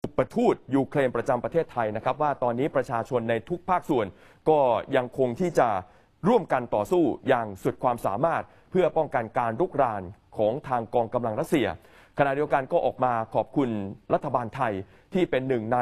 อุปทูตยูเครนประจำประเทศไทยนะครับว่าตอนนี้ประชาชนในทุกภาคส่วนก็ยังคงที่จะร่วมกันต่อสู้อย่างสุดความสามารถเพื่อป้องกันการรุกรานของทางกองกำลังรัสเซียขณะเดียวกันก็ออกมาขอบคุณรัฐบาลไทยที่เป็นหนึ่งใน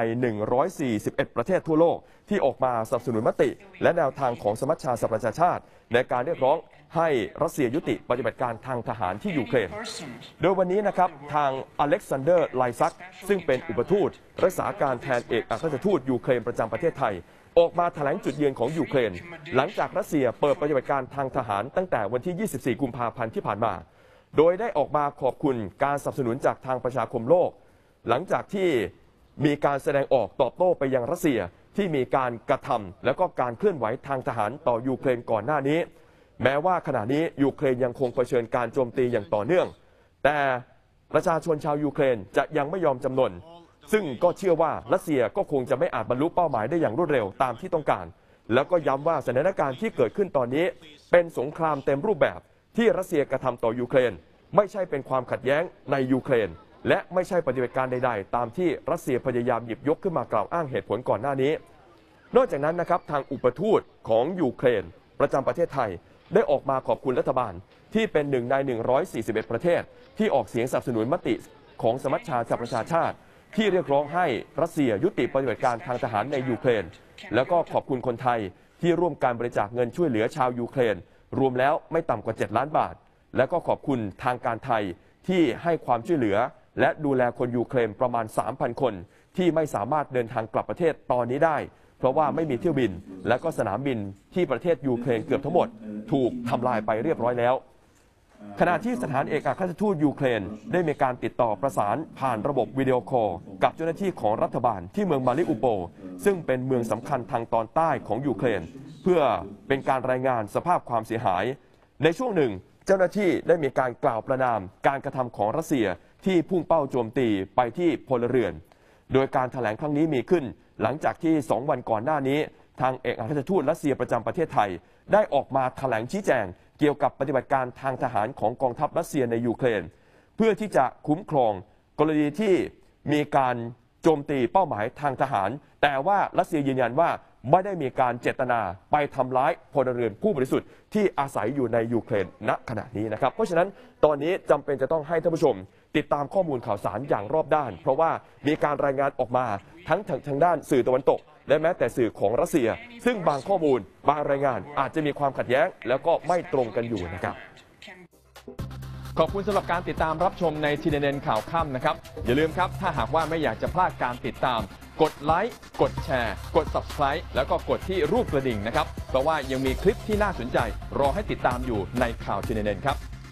141ประเทศทั่วโลกที่ออกมาสนับสนุนมติและแนวทางของสมัชชาสหประชาชาติในการเรียกร้องให้รัสเซียยุติปฏิบัติการทางทหารที่ยูเครนโดยวันนี้นะครับทางอเล็กซานเดอร์ไลซักซึ่งเป็นอุปทูตรักษาการแทนเอกอัครราชทูตยูเครนประจำประเทศไทยออกมาแถลงจุดยืนของยูเครนหลังจากรัสเซียเปิดปฏิบัติการทางทหารตั้งแต่วันที่24กุมภาพันธ์ที่ผ่านมาโดยได้ออกมาขอบคุณการสนับสนุนจากทางประชาคมโลกหลังจากที่มีการแสดงออกตอบโต้ไปยังรัสเซียที่มีการกระทำและก็การเคลื่อนไหวทางทหารต่อยูเครนก่อนหน้านี้แม้ว่าขณะนี้ยูเครนยังคงเผชิญการโจมตีอย่างต่อเนื่องแต่ประชาชนชาวยูเครนจะยังไม่ยอมจำนนซึ่งก็เชื่อว่ารัสเซียก็คงจะไม่อาจบรรลุเป้าหมายได้อย่างรวดเร็วตามที่ต้องการแล้วก็ย้ำว่าสถานการณ์ที่เกิดขึ้นตอนนี้เป็นสงครามเต็มรูปแบบที่รัสเซียกระทำต่อยูเครนไม่ใช่เป็นความขัดแย้งในยูเครนและไม่ใช่ปฏิบัติการใดๆตามที่รัสเซียพยายามหยิบยกขึ้นมากล่าวอ้างเหตุผลก่อนหน้านี้นอกจากนั้นนะครับทางอุปทูตของยูเครนประจำประเทศไทยได้ออกมาขอบคุณรัฐบาลที่เป็นหนึ่งใน141ประเทศที่ออกเสียงสนับสนุนมติของสมัชชาสหประชาชาติที่เรียกร้องให้รัสเซียยุติปฏิบัติการทางทหารในยูเครนแล้วก็ขอบคุณคนไทยที่ร่วมการบริจาคเงินช่วยเหลือชาวยูเครนรวมแล้วไม่ต่ำกว่า7 ล้านบาทและก็ขอบคุณทางการไทยที่ให้ความช่วยเหลือและดูแลคนยูเครนประมาณ 3,000 คนที่ไม่สามารถเดินทางกลับประเทศตอนนี้ได้เพราะว่าไม่มีเที่ยวบินและก็สนามบินที่ประเทศยูเครนเกือบทั้งหมดถูกทำลายไปเรียบร้อยแล้วขณะที่สถานเอกอัครราชทูตยูเครนได้มีการติดต่อประสานผ่านระบบวิดีโอคอลกับเจ้าหน้าที่ของรัฐบาลที่เมืองมาริอุโปลซึ่งเป็นเมืองสำคัญทางตอนใต้ของยูเครนเพื่อเป็นการรายงานสภาพความเสียหายในช่วงหนึ่งเจ้าหน้าที่ได้มีการกล่าวประณามการกระทำของรัสเซียที่พุ่งเป้าโจมตีไปที่พลเรือนโดยการแถลงครั้งนี้มีขึ้นหลังจากที่2 วันก่อนหน้านี้ทางเอกอัครราชทูตรัสเซียประจำประเทศไทยได้ออกมาแถลงชี้แจงเกี่ยวกับปฏิบัติการทางทหารของกองทัพรัสเซียในยูเครนเพื่อที่จะคุ้มครองกรณีที่มีการโจมตีเป้าหมายทางทหารแต่ว่ารัสเซียยืนยันว่าไม่ได้มีการเจตนาไปทำร้ายพลเรือนผู้บริสุทธิ์ที่อาศัยอยู่ในยูเครนณขณะนี้นะครับเพราะฉะนั้นตอนนี้จำเป็นจะต้องให้ท่านผู้ชมติดตามข้อมูลข่าวสารอย่างรอบด้านเพราะว่ามีการรายงานออกมาทั้งทางด้านสื่อตะวันตกและแม้แต่สื่อของรัสเซียซึ่งบางข้อมูลบางรายงานอาจจะมีความขัดแย้งแล้วก็ไม่ตรงกันอยู่นะครับขอบคุณสำหรับการติดตามรับชมในทีเด็ดข่าวค่ำนะครับอย่าลืมครับถ้าหากว่าไม่อยากจะพลาดการติดตามกดไลค์กดแชร์กด Subscribe แล้วก็กดที่รูปกระดิ่งนะครับเพราะว่ายังมีคลิปที่น่าสนใจรอให้ติดตามอยู่ในข่าวทีเด็ดครับ